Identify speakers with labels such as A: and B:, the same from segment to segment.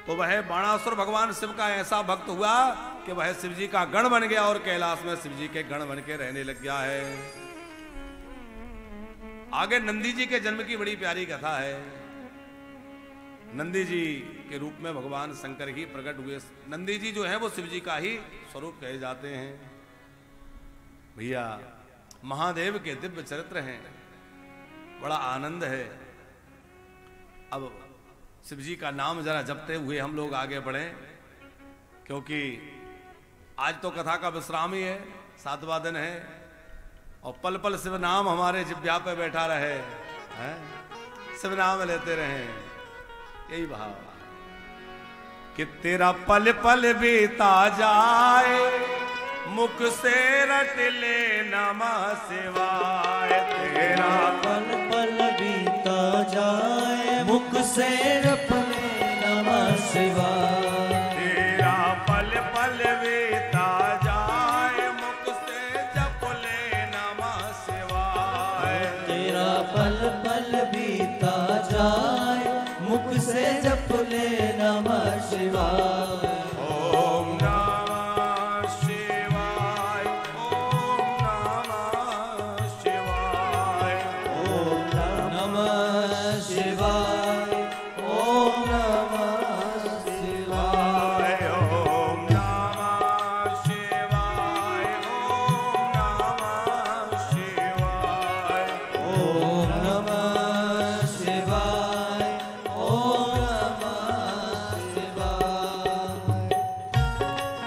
A: तो वह बाणासुर भगवान शिव का ऐसा भक्त हुआ कि वह शिव जी का गण बन गया और कैलाश में शिव जी के गण बन के रहने लग गया है। आगे नंदी जी के जन्म की बड़ी प्यारी कथा है। नंदी जी के रूप में भगवान शंकर ही प्रकट हुए। नंदी जी जो है वो शिव जी का ही स्वरूप कहे जाते हैं। भैया महादेव के दिव्य चरित्र हैं, बड़ा आनंद है। अब शिव जी का नाम जरा जपते हुए हम लोग आगे बढ़े, क्योंकि आज तो कथा का विश्राम ही है, 7वां दिन है और पल पल शिव नाम हमारे जिह्वा पे बैठा रहे, हैं? शिव नाम लेते रहे, यही भाव कि तेरा पल पल बीता जाए मुख से रट ले नमः शिवाय। तेरा
B: पल पल बीता जाए मुख से रट ले नमः शिवाय।
A: तेरा पल पल बीता जाए मुख से जप ले नमः शिवाय।
B: तेरा पल पल बीता जाए मुख से जप ले नमः शिवाय।
A: ओम नमः शिवाय, ओम नमः शिवाय,
B: ओम नमः शिवाय, ओम नमः शिवाय।
A: ओम नमः शिवाय, ओम नमः शिवाय।
B: ओम नमः शिवाय, ओम नमः शिवाय।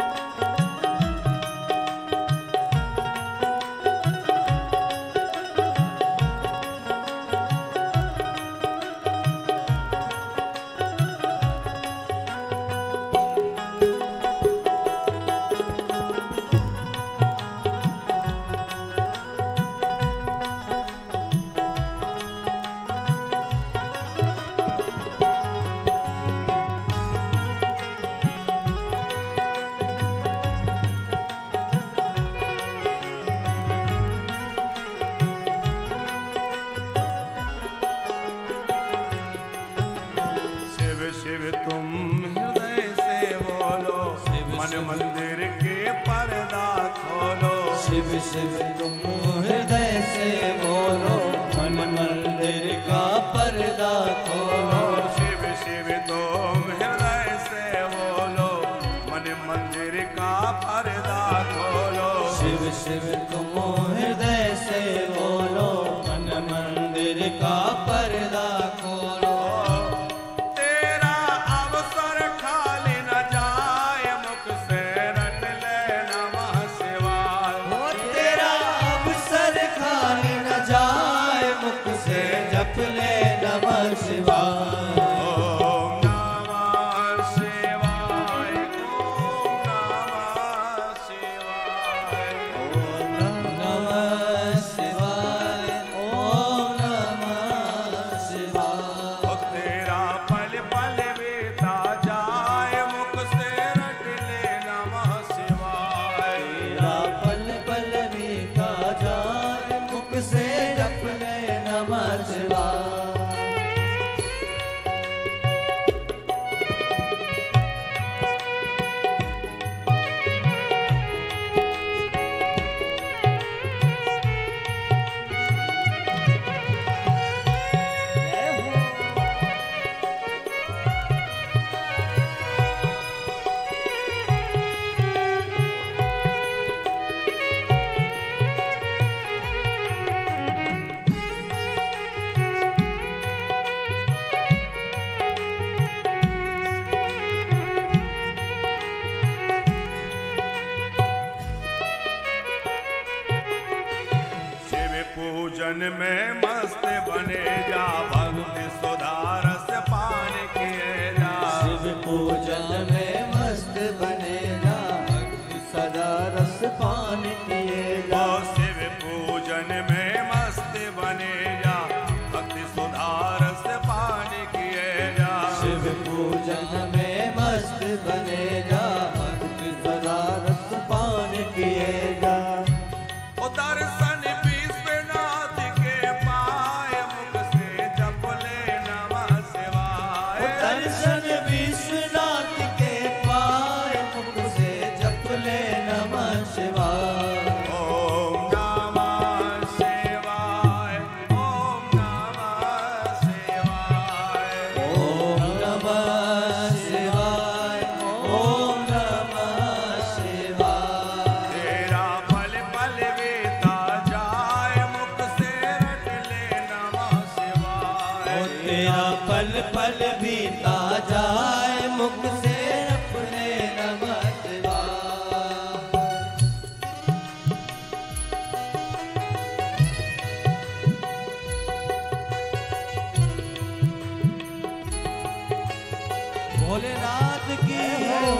A: शिव शिव तुम हृदय से बोलो, मन मंदिर के पर्दा खोलो।
B: शिव शिव तुम हृदय से बोलो, मन मंदिर का पर्दा खोलो।
A: शिव शिव तुम हृदय से बोलो, मन मंदिर का पर्दा खोलो।
B: शिव शिव तुम हृदय से बोलो, मन मंदिर का पर्दा खोलो।
A: तेरा अवसर खाली न जाए मुख से रट ले नमः शिवाय।
B: तेरा अवसर खाली न जाए मुख से जप ले नमः शिवाय।
A: ओम नमः शिवाय, ओम नमः शिवाय।
B: ओम नमः शिवाय, ओम नमः शिवाय।
A: ओ तेरा पल पल बीता जाए मुख से रट ले नमः शिवाय।
B: तेरा पल पल बीता जाए मुख से जप ले नमः शिवाय।
A: शिव पूजन में मस्त बने जा, भक्ति सुधारस पान किए जा।
B: शिव पूजन में मस्त बनेगा, भक्ति सदा रस पान किएगा।
A: ओ शिव पूजन में मस्त बने जा, भक्ति सुधारस पान किए जा।
B: शिव पूजन में मस्त बनेगा, भक्ति सदा रस पान किएगा।
A: ओ दर्शन विश्वनाथ के पाए मुख से जप ले नमः शिवाय।
B: दर्शन विश्वनाथ महाराज की हो।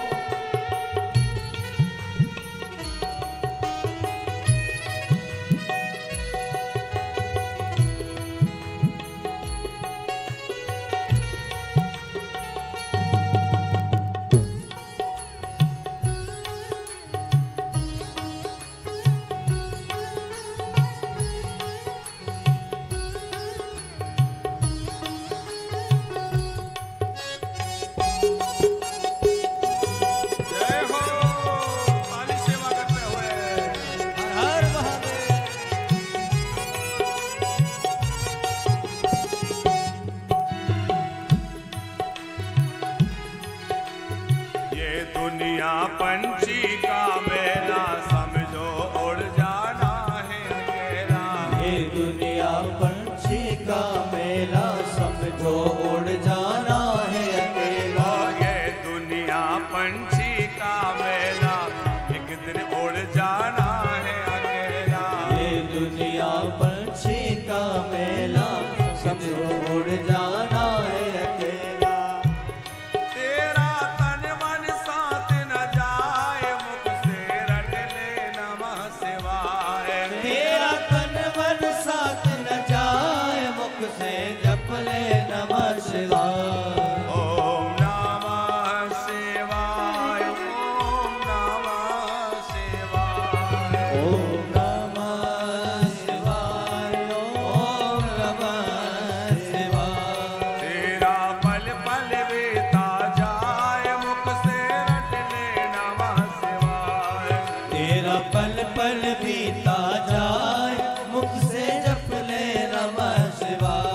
A: दुनिया पंछी का मेला समझो उड़ जाना है अकेला।
B: ये दुनिया पंछी का मेला समझो उड़ जाना है अकेला।
A: ये दुनिया पंछी का मेला एक दिन उड़ जाना है अकेला।
B: ये दुनिया पंछी का मेला समझो उड़ जाना है अकेला।
A: तेरा तन मन साथ न जाए मुख से रट ले नमः शिवाय।
B: तेरा तन मन साथ न जाए मुख से जप ले नमः शिवाय।
A: ओम नमः शिवाय, ओम नमः शिवाय।
B: ओम नमः शिवाय, ओम नमः शिवाय।
A: तेरा पल पल बीता जाए मुख से रट ले नमः शिवाय।
B: तेरा पल पल बीता जाए मुख से जप ले नमः शिवाय।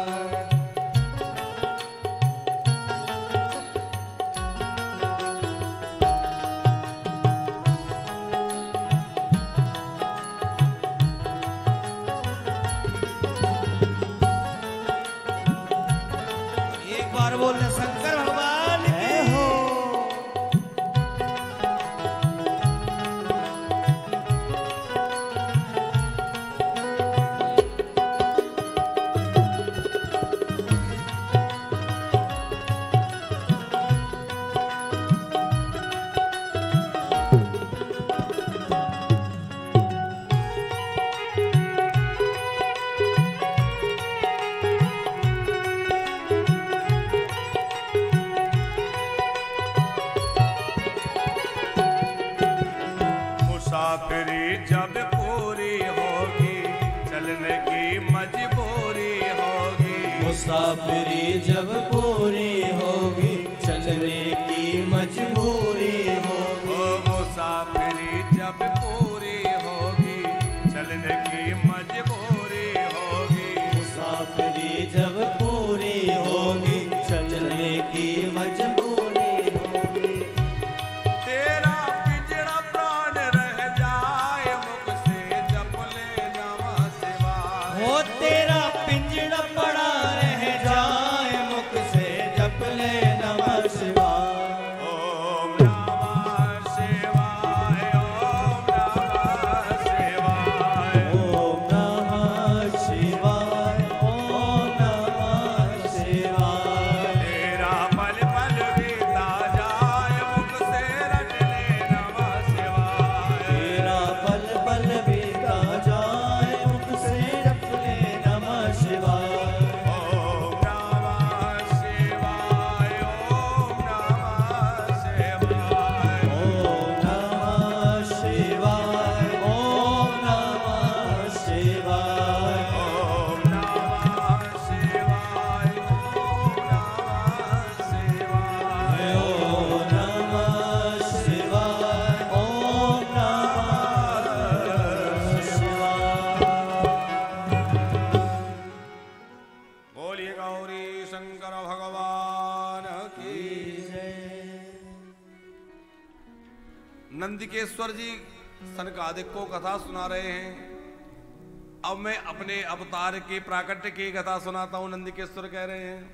B: एक बार बोलने शंकर भगवान की हो।
A: मुसाफिरी जब पूरी होगी चलने की मजबूरी होगी।
B: मुसाफिरी जब पूरी होगी चलने की मजबूरी होगी।
A: ओ मुसाफिरी जब पूरी होगी चलने की मजबूरी होगी।
B: मुसाफिरी जब पूरी होगी चलने की मजबूरी होगी।
A: तेरा पिंजरा प्राण रह जाए मुख से जप ले नमः शिवाय।
B: हो तेरा पिंजरा पड़ा रह जाए मुख से जप ले नमः शिवाय।
A: ओम नमः शिवाय, ओम नमः शिवाय।
B: ओम नमः शिवाय, ओम नमः शिवाय।
A: तेरा पल पल बीता जाए मुख से रट ले नमः शिवाय।
B: तेरा पल पल बीता जाए मुख से जप ले नमः शिवाय।
A: ओम नमः शिवाय, ओम नमः शिवाय।
B: ओम नमः शिवाय, ओम नमः शिवाय।
A: ओम नमः शिवाय, ओम नमः शिवाय।
B: ओम नमः शिवाय, ओम नमः शिवाय।
A: बोलिए गौरी शंकर भगवान की। नंदिकेश्वर जी सनकादिक को कथा सुना रहे हैं। अब मैं अपने अवतार की प्राकट्य की कथा सुनाता हूं। नंदिकेश्वर कह रहे हैं,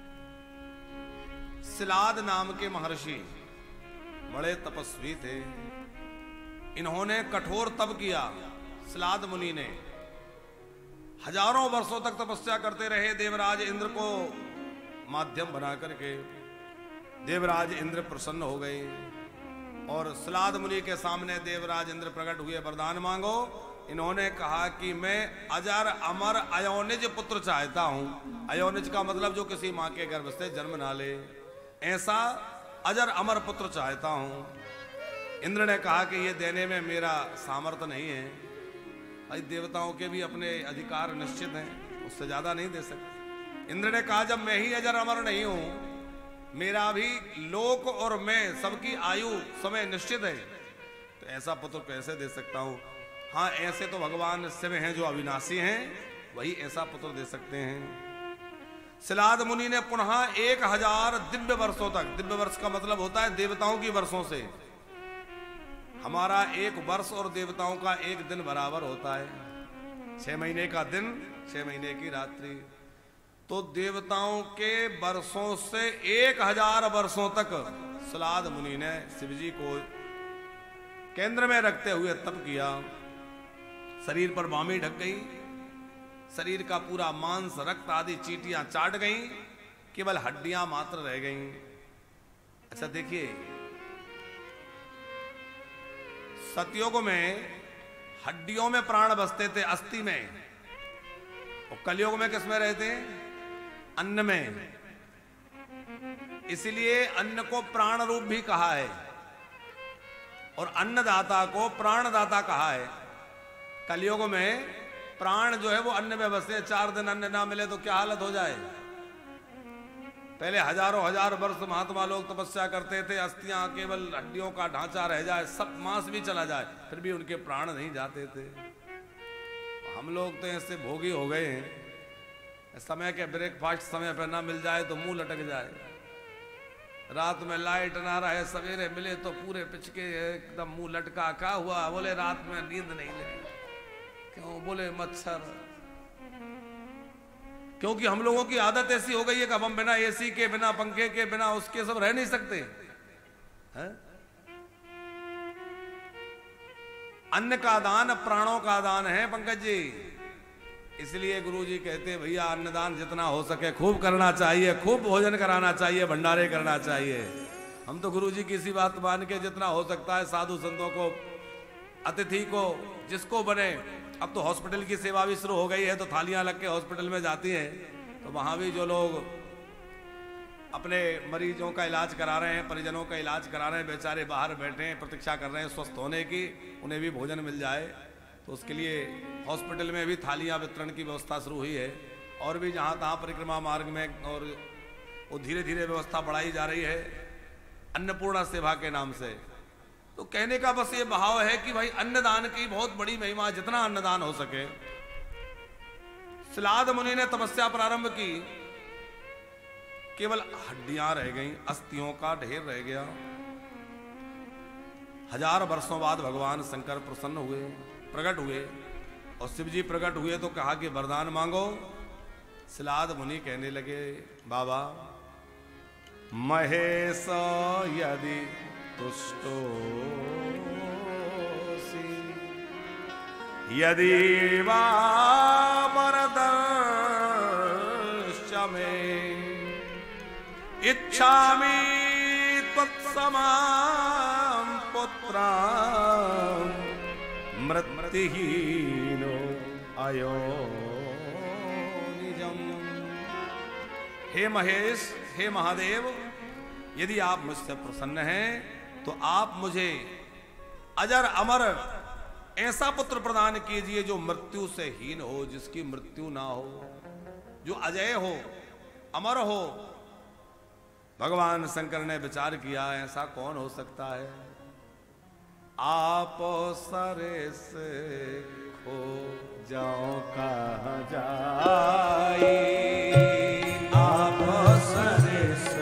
A: सिलाद नाम के महर्षि बड़े तपस्वी थे। इन्होंने कठोर तप किया। सिलाद मुनि ने हजारों वर्षों तक तपस्या करते रहे। देवराज इंद्र को माध्यम बना करके देवराज इंद्र प्रसन्न हो गए और सलाद मुनि के सामने देवराज इंद्र प्रकट हुए, वरदान मांगो। इन्होंने कहा कि मैं अजर अमर अयोनिज पुत्र चाहता हूं। अयोनिज का मतलब जो किसी मां के गर्भ से जन्म ना ले, ऐसा अजर अमर पुत्र चाहता हूं। इंद्र ने कहा कि ये देने में मेरा सामर्थ्य नहीं है। भाई देवताओं के भी अपने अधिकार निश्चित हैं, उससे ज्यादा नहीं दे सकते। इंद्र ने कहा जब मैं ही अजर अमर नहीं हूं, मेरा भी लोक और मैं सबकी आयु समय निश्चित है, तो ऐसा पुत्र कैसे दे सकता हूं। हाँ, ऐसे तो भगवान शिव हैं जो अविनाशी हैं, वही ऐसा पुत्र दे सकते हैं। सलाद मुनि ने पुनः 1000 दिव्य वर्षों तक, दिव्य वर्ष का मतलब होता है देवताओं की वर्षों से, हमारा 1 वर्ष और देवताओं का 1 दिन बराबर होता है। 6 महीने का दिन, 6 महीने की रात्रि, तो देवताओं के वर्षों से 1000 वर्षों तक सलाद मुनि ने शिव जी को केंद्र में रखते हुए तप किया। शरीर पर बामी ढक गई, शरीर का पूरा मांस रक्त आदि चींटियां चाट गईं, केवल हड्डियां मात्र रह गईं। अच्छा देखिए, सतयुग में हड्डियों में प्राण बसते थे, अस्थि में, और कलयुग में किस में रहते हैं? अन्न में। इसलिए अन्न को प्राण रूप भी कहा है और अन्नदाता को प्राणदाता कहा है। कलयुग में प्राण जो है वो अन्न में बसते, 4 दिन अन्न ना मिले तो क्या हालत हो जाए। पहले हजारों हजार वर्ष महात्मा लोग तपस्या करते थे, अस्थियां केवल हड्डियों का ढांचा रह जाए, सब मांस भी चला जाए, फिर भी उनके प्राण नहीं जाते थे। हम लोग तो ऐसे भोगी हो गए हैं, समय के ब्रेकफास्ट समय पर ना मिल जाए तो मुंह लटक जाए, रात में लाइट ना रहे, सवेरे मिले तो पूरे पिचके एकदम मुंह लटका। क्या हुआ? बोले रात में नींद नहीं लगी। क्यों? बोले मच्छर। क्योंकि हम लोगों की आदत ऐसी हो गई है कि अब हम बिना एसी के, बिना पंखे के, बिना उसके सब रह नहीं सकते हैं? अन्न का दान प्राणों का दान है पंकज जी। इसलिए गुरुजी कहते हैं भैया अन्नदान जितना हो सके खूब करना चाहिए, खूब भोजन कराना चाहिए, भंडारे करना चाहिए। हम तो गुरुजी की इसी बात मान के जितना हो सकता है साधु संतों को, अतिथि को, जिसको बने। अब तो हॉस्पिटल की सेवा भी शुरू हो गई है, तो थालियां लग के हॉस्पिटल में जाती हैं, तो वहां भी जो लोग अपने मरीजों का इलाज करा रहे हैं, परिजनों का इलाज करा रहे हैं, बेचारे बाहर बैठे हैं, प्रतीक्षा कर रहे हैं स्वस्थ होने की, उन्हें भी भोजन मिल जाए। तो उसके लिए हॉस्पिटल में भी थालियां वितरण की व्यवस्था शुरू हुई है, और भी जहां तहां परिक्रमा मार्ग में, और वो धीरे धीरे व्यवस्था बढ़ाई जा रही है अन्नपूर्णा सेवा के नाम से। तो कहने का बस ये भाव है कि भाई अन्नदान की बहुत बड़ी महिमा, जितना अन्नदान हो सके। सलाद मुनि ने तपस्या प्रारंभ की, केवल हड्डियां रह गईं, अस्थियों का ढेर रह गया। 1000 वर्षों बाद भगवान शंकर प्रसन्न हुए, प्रकट हुए, और शिव जी प्रकट हुए तो कहा कि वरदान मांगो। सलाद मुनि कहने लगे, बाबा महेश यदि तुष्टोसि यदि वा वरदश्च मे इच्छामि त्वत्समां पुत्रां मृत्युहीनो अयो निजम्। हे महेश, हे महादेव, यदि आप मुझसे प्रसन्न हैं तो आप मुझे अजर अमर ऐसा पुत्र प्रदान कीजिए जो मृत्यु से हीन हो, जिसकी मृत्यु ना हो, जो अजय हो, अमर हो। भगवान शंकर ने विचार किया, ऐसा कौन हो सकता है? आप सरे से खो जाओ कहाँ जाए, आप सरे से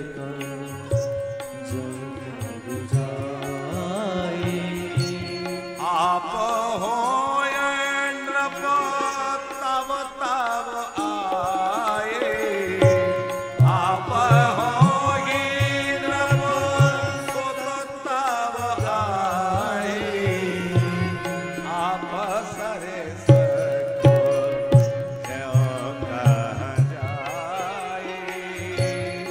A: आप हो नृप तब तब आए, आप हो नृप सुत तब आए, आप सरे सको कहाँ जाए।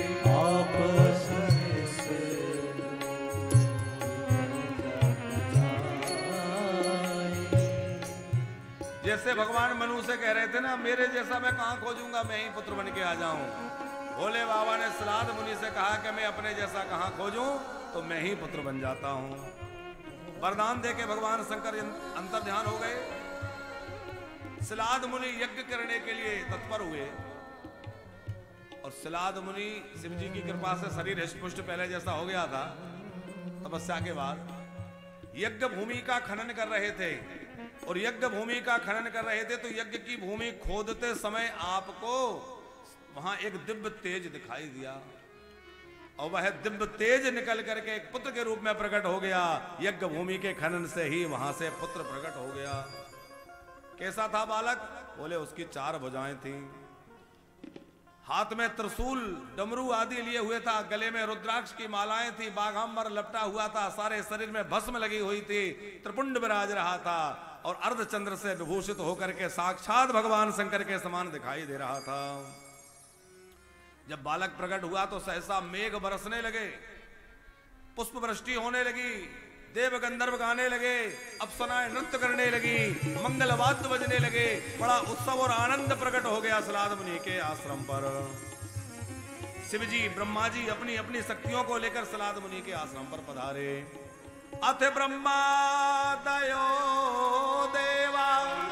A: जैसे भगवान मनु से कह रहे थे ना, मेरे जैसा मैं कहां खोजूंगा, मैं ही पुत्र बन के आ जाऊं। भोले बाबा ने सलाद मुनि से कहा कि मैं अपने जैसा कहां खोजूं, तो मैं ही पुत्र बन जाता हूं। वरदान देके भगवान शंकर अंतर ध्यान हो गए। सलाद मुनि यज्ञ करने के लिए तत्पर हुए और सलाद मुनि शिव जी की कृपा से शरीर हष्टपुष्ट पहले जैसा हो गया था। तपस्या के बाद यज्ञ भूमि का खनन कर रहे थे और यज्ञ भूमि का खनन कर रहे थे तो यज्ञ की भूमि खोदते समय आपको वहां एक दिव्य तेज दिखाई दिया और वह दिव्य तेज निकल करके एक पुत्र के रूप में प्रकट हो गया। यज्ञ भूमि के खनन से ही वहां से पुत्र प्रकट हो गया। कैसा था बालक? बोले उसकी 4 भुजाएं थी, हाथ में त्रिशूल डमरू आदि लिए हुए था, गले में रुद्राक्ष की मालाएं थी, बाघांबर लपटा हुआ था, सारे शरीर में भस्म लगी हुई थी, त्रिपुंड विराज रहा था और अर्धचंद्र से विभूषित होकर के साक्षात भगवान शंकर के समान दिखाई दे रहा था। जब बालक प्रकट हुआ तो सहसा मेघ बरसने लगे, पुष्प वृष्टि होने लगी, देव गंधर्व गाने लगे, अप्सराएं नृत्य करने लगी, मंगल वाद्य बजने लगे, बड़ा उत्सव और आनंद प्रकट हो गया सलाद मुनि के आश्रम पर। शिव जी ब्रह्मा जी अपनी अपनी शक्तियों को लेकर सलाद मुनि के आश्रम पर पधारे। अथ ब्रह्मादयो देवा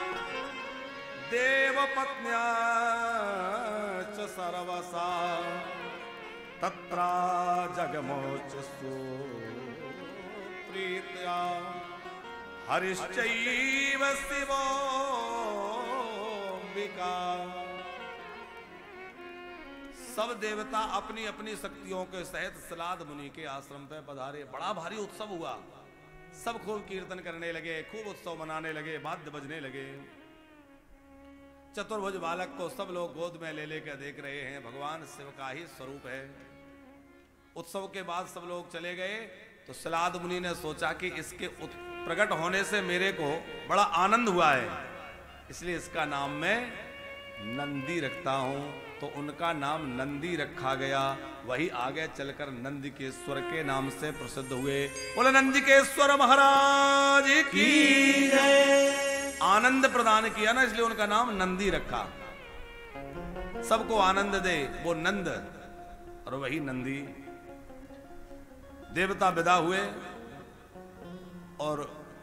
A: देवपत्न्या च सर्वसा तत्रा जगमोच प्रीत्या हरिश्चैव शिवोऽम्बिका। सब देवता अपनी अपनी शक्तियों के सहित सलाद मुनि के आश्रम पे पधारे। बड़ा भारी उत्सव हुआ, सब खूब कीर्तन करने लगे, खूब उत्सव मनाने लगे, वाद्य बजने लगे। चतुर्भुज बालक को सब लोग गोद में ले लेकर देख रहे हैं, भगवान शिव का ही स्वरूप है। उत्सव के बाद सब लोग चले गए तो सलाद मुनि ने सोचा कि इसके प्रकट होने से मेरे को बड़ा आनंद हुआ है, इसलिए इसका नाम मैं नंदी रखता हूं। तो उनका नाम नंदी रखा गया। वही आगे चलकर नंदिकेश्वर के नाम से प्रसिद्ध हुए। बोले नंदिकेश्वर महाराज की जय। आनंद प्रदान किया ना, इसलिए उनका नाम नंदी रखा। सबको आनंद दे वो नंद और वही नंदी। देवता विदा हुए और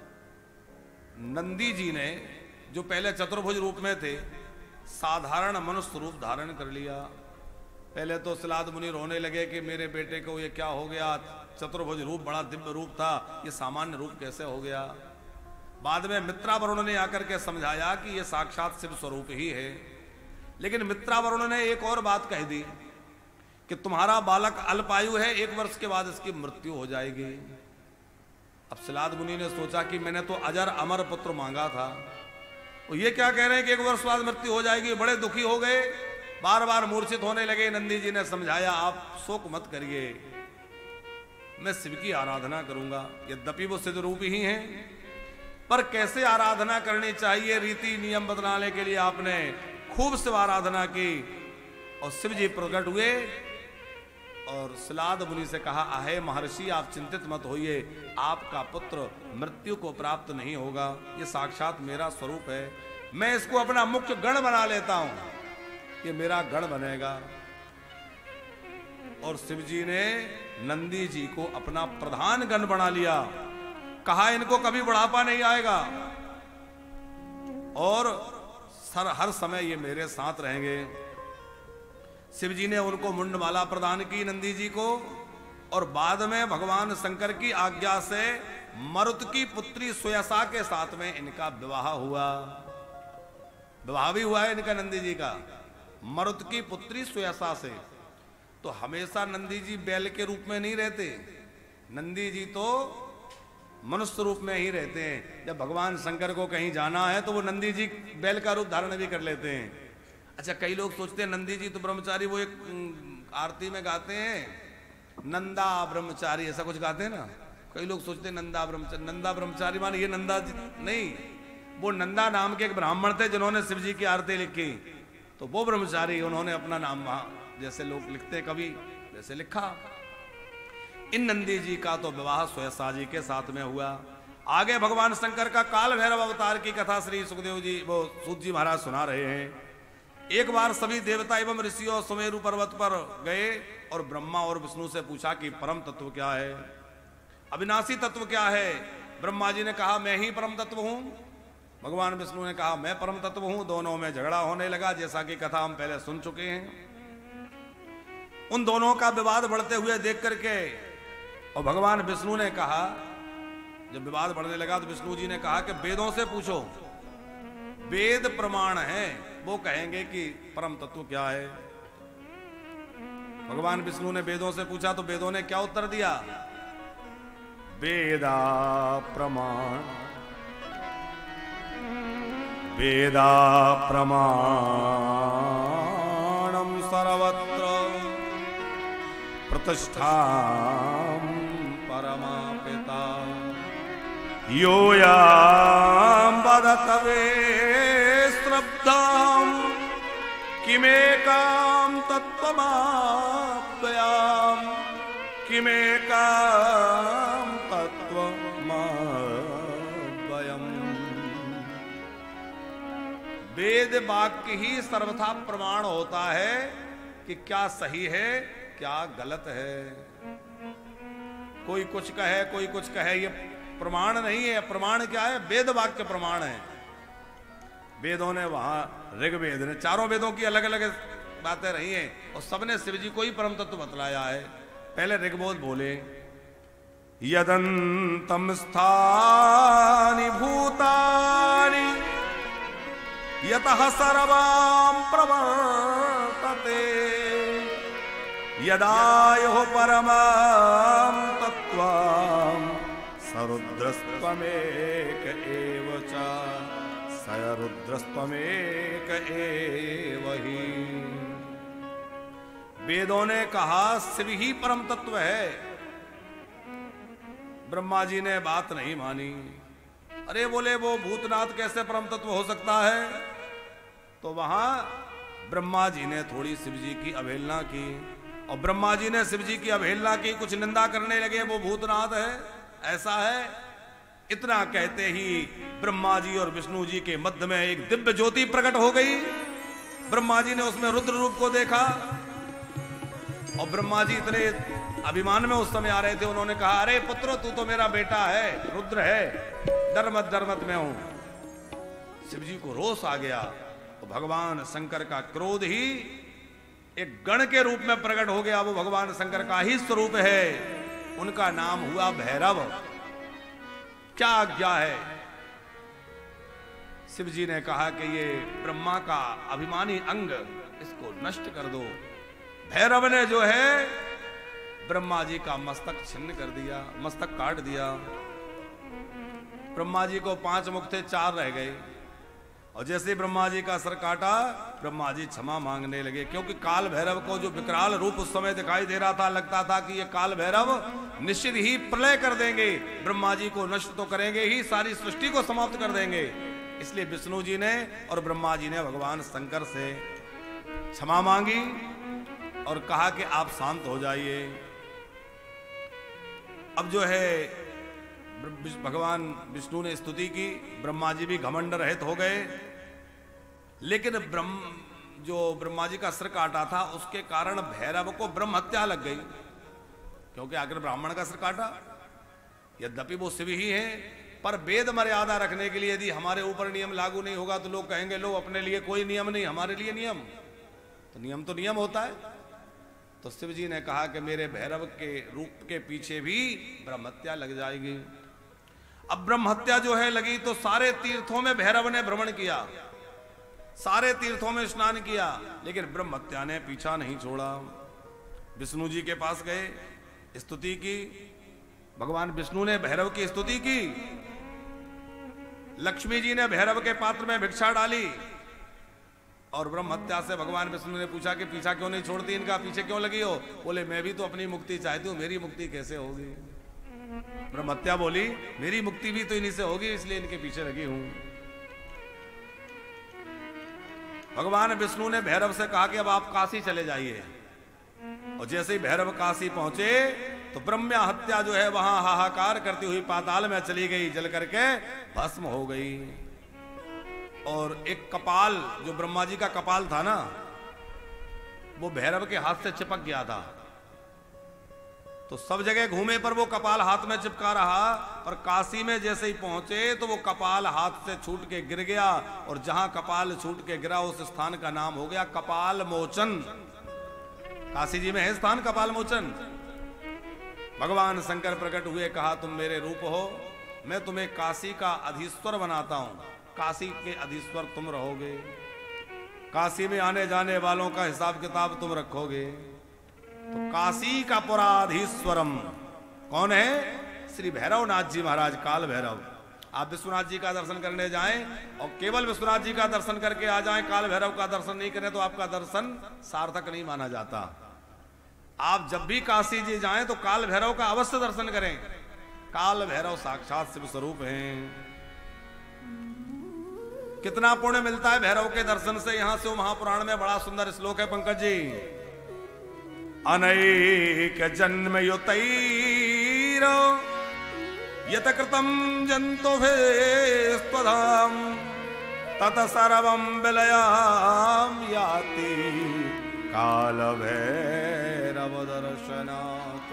A: नंदी जी ने, जो पहले चतुर्भुज रूप में थे, साधारण मनुष्य रूप धारण कर लिया। पहले तो सलाद मुनि रोने लगे कि मेरे बेटे को ये क्या हो गया, चतुर्भुज रूप बड़ा दिव्य रूप था, ये सामान्य रूप कैसे हो गया। बाद में मित्रावरुण ने आकर के समझाया कि ये साक्षात शिव स्वरूप ही है। लेकिन मित्रावरुण ने एक और बात कह दी कि तुम्हारा बालक अल्पायु है, 1 वर्ष के बाद इसकी मृत्यु हो जाएगी। अब सलाद मुनि ने सोचा कि मैंने तो अजर अमर पुत्र मांगा था, और ये क्या कह रहे हैं कि 1 वर्ष बाद मृत्यु हो जाएगी। बड़े दुखी हो गए, बार बार मूर्छित होने लगे। नंदी जी ने समझाया आप शोक मत करिए, मैं शिव की आराधना करूंगा। यद्यपि वो सिद्ध रूप ही हैं, पर कैसे आराधना करनी चाहिए, रीति नियम बदलाने के लिए आपने खूब शिव आराधना की। और शिव जी प्रकट हुए और सलाद मुनि से कहा, आहे महर्षि आप चिंतित मत होइए, आपका पुत्र मृत्यु को प्राप्त नहीं होगा, ये साक्षात मेरा स्वरूप है। मैं इसको अपना मुख्य गण बना लेता हूं, ये मेरा गण बनेगा। और शिव जी ने नंदी जी को अपना प्रधान गण बना लिया। कहा इनको कभी बुढ़ापा नहीं आएगा और हर समय ये मेरे साथ रहेंगे। शिव जी ने उनको मुंडमाला प्रदान की नंदी जी को, और बाद में भगवान शंकर की आज्ञा से मरुत की पुत्री सुयसा के साथ में इनका विवाह हुआ। विवाह भी हुआ है इनका नंदी जी का मरुत की पुत्री सुयसा से। तो हमेशा नंदी जी बैल के रूप में नहीं रहते, नंदी जी तो मनुष्य रूप में ही रहते हैं। जब भगवान शंकर को कहीं जाना है तो वो नंदी जी बैल का रूप धारण भी कर लेते हैं। अच्छा, कई लोग सोचते हैं नंदी जी तो ब्रह्मचारी, वो एक आरती में गाते हैं नंदा ब्रह्मचारी, ऐसा कुछ गाते हैं ना। कई लोग सोचते हैं नंदा ब्रह्मचारी माने ये नंदा जी नहीं, वो नंदा नाम के एक ब्राह्मण थे जिन्होंने शिव जी की आरती लिखी, तो वो ब्रह्मचारी, उन्होंने अपना नाम जैसे लोग लिखते कवि वैसे लिखा। इन नंदी जी का तो विवाह सुयसा जी के साथ में हुआ। आगे भगवान शंकर का काल भैरव अवतार की कथा श्री सुखदेव जी वो सूत जी महाराज सुना रहे हैं। एक बार सभी देवता एवं ऋषियों सुमेरु पर्वत पर गए और ब्रह्मा और विष्णु से पूछा कि परम तत्व क्या है, अविनाशी तत्व क्या है। ब्रह्मा जी ने कहा मैं ही परम तत्व हूं। भगवान विष्णु ने कहा मैं परम तत्व हूं। दोनों में झगड़ा होने लगा, जैसा कि कथा हम पहले सुन चुके हैं। उन दोनों का विवाद बढ़ते हुए देख करके और भगवान विष्णु ने कहा, जब विवाद बढ़ने लगा तो विष्णु जी ने कहा कि वेदों से पूछो, वेद प्रमाण है, वो कहेंगे कि परम तत्व क्या है। भगवान विष्णु ने वेदों से पूछा तो वेदों ने क्या उत्तर दिया, वेदा प्रमाण, वेदा प्रमाणम सर्वत्र प्रतिष्ठां परमापिता योयां वदतवे श्रद्धां किमेकां तत्त्वमाप्यां किमेकां तत्त्वमाप्ययम्। वेद वाक्य ही सर्वथा प्रमाण होता है कि क्या सही है क्या गलत है। कोई कुछ कहे कोई कुछ कहे, ये प्रमाण नहीं है। प्रमाण क्या है, वेद वाक्य प्रमाण है। वेदों ने वहां ऋग्वेद ने चारों वेदों की अलग अलग बातें रही हैं और सबने शिव जी को ही परम तत्व बतलाया है। पहले ऋग्वेद बोले यदंतम स्थानि भूतानि यतः सर्वं प्रवर्तते यदायो परमं तत्त्वं सरुद्रस्त्वमेक एव च सरुद्रस्त्वमेक एव हि। वेदों ने कहा शिव ही परम तत्व है। ब्रह्मा जी ने बात नहीं मानी। अरे बोले वो भूतनाथ कैसे परम तत्व हो सकता है। तो वहां ब्रह्मा जी ने थोड़ी शिव जी की अवहेलना की और ब्रह्मा जी ने शिव जी की अवहेलना की, कुछ निंदा करने लगे, वो भूतनाथ है, ऐसा है। इतना कहते ही ब्रह्मा जी और विष्णु जी के मध्य में एक दिव्य ज्योति प्रकट हो गई। ब्रह्मा जी ने उसमें रुद्र रूप को देखा और ब्रह्मा जी इतने अभिमान में उस समय आ रहे थे, उन्होंने कहा अरे पुत्र तू तो मेरा बेटा है, रुद्र है, डर मत मैं हूं। शिव जी को रोष आ गया तो भगवान शंकर का क्रोध ही एक गण के रूप में प्रकट हो गया। वो भगवान शंकर का ही स्वरूप है। उनका नाम हुआ भैरव। क्या आज्ञा है। शिव जी ने कहा कि ये ब्रह्मा का अभिमानी अंग, इसको नष्ट कर दो। भैरव ने जो है ब्रह्मा जी का मस्तक छिन्न कर दिया, मस्तक काट दिया। ब्रह्मा जी को 5 मुख थे, 4 रह गए। और जैसे ब्रह्मा जी का सर काटा, ब्रह्मा जी क्षमा मांगने लगे, क्योंकि काल भैरव को जो विकराल रूप उस समय दिखाई दे रहा था, लगता था कि ये काल भैरव निश्चित ही प्रलय कर देंगे, ब्रह्मा जी को नष्ट तो करेंगे ही, सारी सृष्टि को समाप्त कर देंगे। इसलिए विष्णु जी ने और ब्रह्मा जी ने भगवान शंकर से क्षमा मांगी और कहा कि आप शांत हो जाइए। अब जो है भगवान विष्णु ने स्तुति की, ब्रह्मा जी भी घमंड रहित हो गए। लेकिन ब्रह्मा जी का सिर काटा था, उसके कारण भैरव को ब्रह्म हत्या लग गई, क्योंकि आखिर ब्राह्मण का सिर काटा। यद्यपि वो शिव ही है, पर वेद मर्यादा रखने के लिए यदि हमारे ऊपर नियम लागू नहीं होगा तो लोग कहेंगे लो अपने लिए कोई नियम नहीं, हमारे लिए नियम। तो नियम होता है। तो शिव जी ने कहा कि मेरे भैरव के रूप के पीछे भी ब्रह्म हत्या लग जाएगी। अब ब्रह्म हत्या जो है लगी तो सारे तीर्थों में भैरव ने भ्रमण किया, सारे तीर्थों में स्नान किया, लेकिन ब्रह्म हत्या ने पीछा नहीं छोड़ा। विष्णु जी के पास गए, स्तुति की, भगवान विष्णु ने भैरव की स्तुति की। लक्ष्मी जी ने भैरव के पात्र में भिक्षा डाली और ब्रह्म हत्या से भगवान विष्णु ने पूछा कि पीछा क्यों नहीं छोड़ती, इनका पीछे क्यों लगी हो। बोले मैं भी तो अपनी मुक्ति चाहती हूं, मेरी मुक्ति कैसे होगी। ब्रह्म हत्या बोली मेरी मुक्ति भी तो इन्हीं से होगी, इसलिए इनके पीछे लगी हूं। भगवान विष्णु ने भैरव से कहा कि अब आप काशी चले जाइए। और जैसे ही भैरव काशी पहुंचे तो ब्रह्मा हत्या जो है वहां हाहाकार करती हुई पाताल में चली गई, जल करके भस्म हो गई। और एक कपाल, जो ब्रह्मा जी का कपाल था ना, वो भैरव के हाथ से चिपक गया था। तो सब जगह घूमे पर वो कपाल हाथ में चिपका रहा, और काशी में जैसे ही पहुंचे तो वो कपाल हाथ से छूट के गिर गया, और जहां कपाल छूट के गिरा उस स्थान का नाम हो गया कपाल मोचन। काशी जी में है स्थान कपाल मोचन। भगवान शंकर प्रकट हुए, कहा तुम मेरे रूप हो, मैं तुम्हें काशी का अधीश्वर बनाता हूं, काशी के अधीश्वर तुम रहोगे, काशी में आने जाने वालों का हिसाब किताब तुम रखोगे। तो काशी का पुराधीश्वरम कौन है? श्री भैरवनाथ जी महाराज, काल भैरव। आप विश्वनाथ जी का दर्शन करने जाएं और केवल विश्वनाथ जी का दर्शन करके आ जाएं, काल भैरव का दर्शन नहीं करें तो आपका दर्शन सार्थक नहीं माना जाता। आप जब भी काशी जी जाएं तो काल भैरव का अवश्य दर्शन करें। काल भैरव साक्षात शिव स्वरूप हैं। कितना पुण्य मिलता है भैरव के दर्शन से। यहां से महापुराण में बड़ा सुंदर श्लोक है पंकज जी। अनैक जन्म युतैर यत कृतम जन्तुभिस्त्वधाम तत सर्वं विलयाम याति काल भैरव दर्शनात्।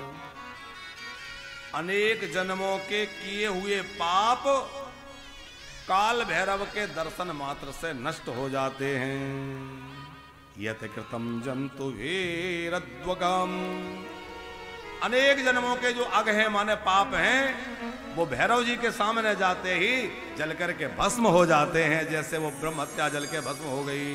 A: अनेक जन्मों के किए हुए पाप काल भैरव के दर्शन मात्र से नष्ट हो जाते हैं। यत कृतम जंतु वीरद्वगम, अनेक जन्मों के जो अग है माने पाप हैं, वो भैरव जी के सामने जाते ही जल करके भस्म हो जाते हैं, जैसे वो ब्रह्म हत्या जल के भस्म हो गई।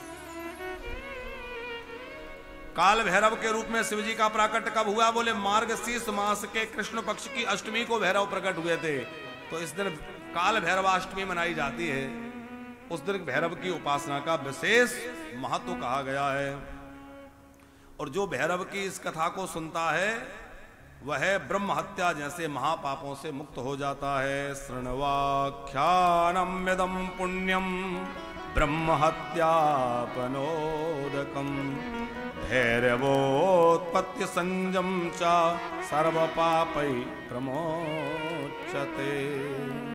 A: काल भैरव के रूप में शिव जी का प्राकट्य कब हुआ? बोले मार्गशीर्ष मास के कृष्ण पक्ष की अष्टमी को भैरव प्रकट हुए थे। तो इस दिन काल भैरवाष्टमी मनाई जाती है। उस दिन भैरव की उपासना का विशेष महत्व कहा गया है। और जो भैरव की इस कथा को सुनता है वह ब्रह्म हत्या जैसे महापापों से मुक्त हो जाता है। शृण्वाख्यानम इदं पुण्यम ब्रह्म हत्यापनोदकम भैरवोत्पत्ति संजम च सर्व पापै प्रमोच्यते।